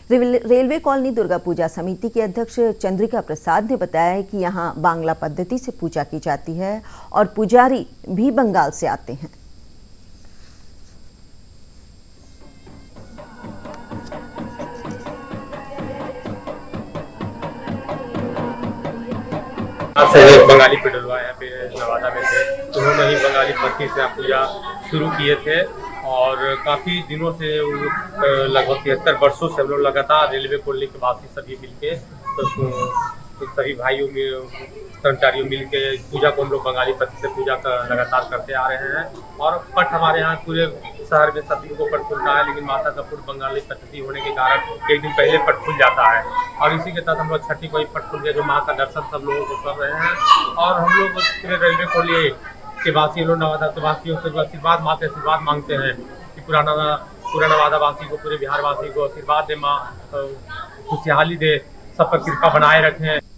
Railway colony Durga Puja समिति के अध्यक्ष चंद्रिका प्रसाद ने बताया है कि यहां बांग्ला पद्धति से पूजा की जाती है और पुजारी भी बंगाल से आते हैं। बंगाली पिडलवा यहाँ पे नवादा में थे, उन्होंने ही बंगाली पद्धति से पूजा शुरू किए थे और काफ़ी दिनों से लगभग 73 वर्षों से हम लोग लगातार रेलवे कॉलोनी के वासी सभी मिलके तो सभी भाइयों कर्मचारियों मिलके पूजा को हम लोग बंगाली पद्धति से पूजा लगातार करते आ रहे हैं। और पट हमारे यहाँ पूरे शहर में सभी को पट खुलता है, लेकिन माता का पुट बंगाली पद्धति होने के कारण एक दिन पहले पट खुल जाता है और इसी के तहत हम लोग छठी को ही पट खुल गया, जो माँ का दर्शन सब लोगों को कर रहे हैं। और हम लोग पूरे रेलवे कॉलोनी के वासी लोग नवादा के वासियों से आशीर्वाद माँ के आशीर्वाद मांगते हैं कि पूरा नवादा वासी को, पूरे बिहार वासी को आशीर्वाद दे, माँ खुशहाली दे, सब पर कृपा बनाए रखें।